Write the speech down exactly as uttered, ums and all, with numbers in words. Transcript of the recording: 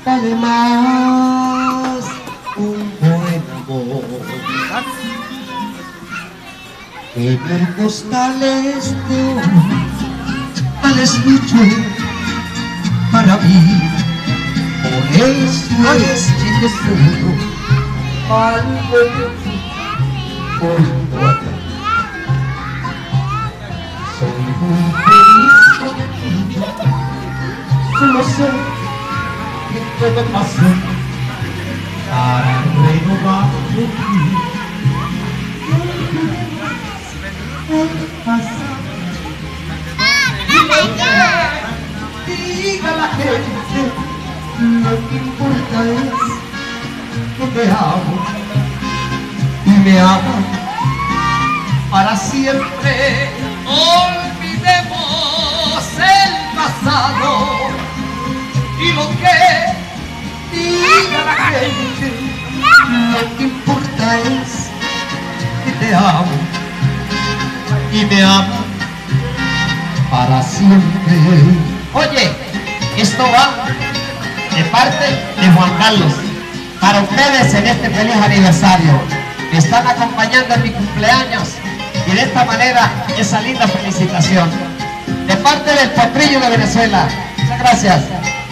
vale más un buen amor que mil postales de oro. Vales mucho para mí, por eso es que te juro algo por tu atrás. Soy muy feliz contigo, solo sé que todo pasó para renovar contigo el pasado. Diga la gente, lo que importa es que te amo y me amo para siempre. Olvidemos el pasado y lo que diga la gente, lo que importa es que te amo y me amo para siempre. Oye, esto va de parte de Juan Carlos para ustedes en este feliz aniversario. Me están acompañando en mi cumpleaños y de esta manera esa linda felicitación de parte del potrillo de Venezuela. Muchas gracias.